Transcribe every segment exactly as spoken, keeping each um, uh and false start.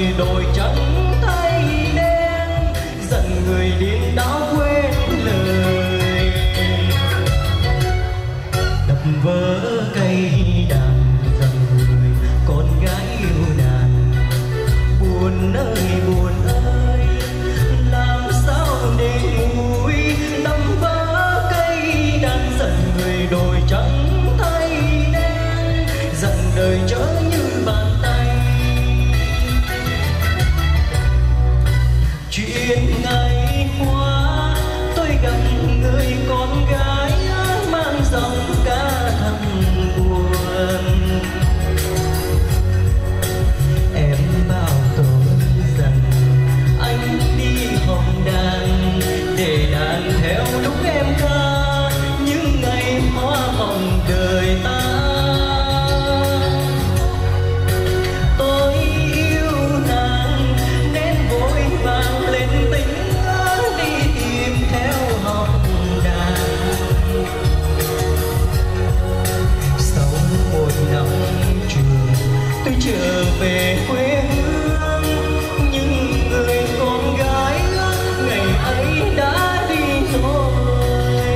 người đổi trắng thay đen, dần người điên đã quên lời. Đập vỡ cây đàn dần người con gái yêu đàn. Buồn ơi buồn ơi, làm sao để nguôi. Đập vỡ cây đàn dần người đổi trắng thay đen, dần đời trở như bàn tay. Chuyện ngày qua tôi gặp người con gái mang giọng ca thầm buồn. Em bảo tôi rằng anh đi hồng đàn để đàn theo lúc em ca những ngày hoa hồng đời ta. Tôi yêu nàng nên vội vàng lên tính đi tìm theo hồng đàn. Sau một năm trường tôi trở về quê hương, nhưng người con gái ngày ấy đã đi rồi.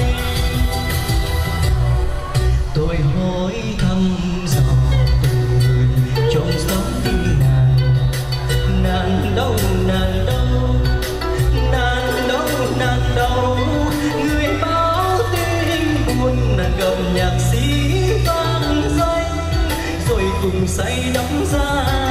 Tôi hỏi thăm dò từng người trong xóm tin nàng. Nàng đâu nàng đâu, nàng đâu nàng đâu. Người báo tin buồn nàng gặp nhạc sĩ vang danh, rồi cùng say đắm ra